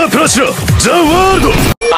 ープラチナザ・ワールド